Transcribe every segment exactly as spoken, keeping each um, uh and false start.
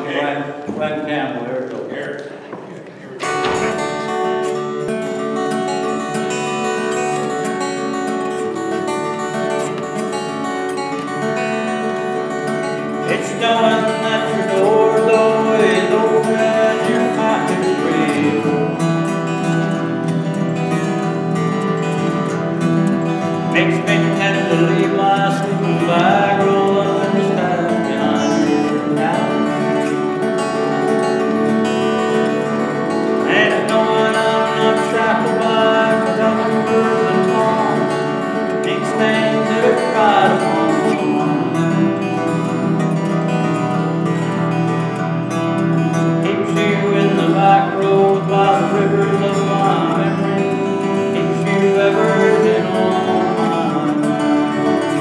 Glenn, Glenn Campbell, Arizona. Here. It's knowing that your door's always open and your mind is free. Makes me tend to leave my sleeping bag rolled up in the stash behind your house. And it's knowing I'm not shackled by forgotten words and songs, things things that are cried upon someone. Back roads by the rivers of my memory, keeps you ever in on my mind.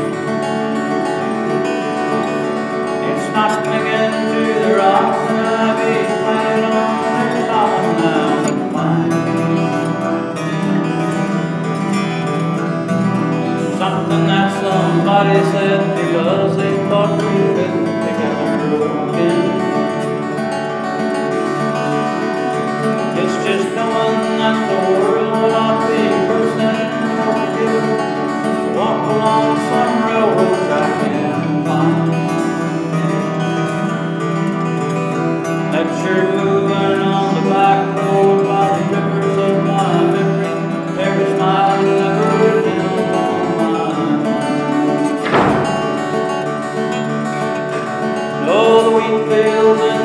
It's not clinging to the rocks and I be playing on the top now of mine. Something that somebody said because they thought we couldn't pick up a broken. It's just knowing that the world ought to be person to walk along some railroad track and find that you're moving on the back road by the rivers of my memory. Every smile never been on my mind. Oh, the wheat fields